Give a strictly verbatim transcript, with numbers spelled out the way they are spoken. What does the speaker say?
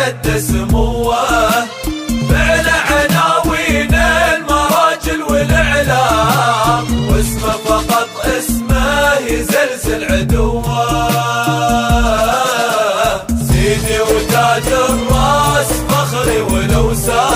يتعدى سموه، فعل عناوين المراجل والاعلام، واسمه فقط اسمه يزلزل عدوه. سيدي وتاج الراس فخري ولو سار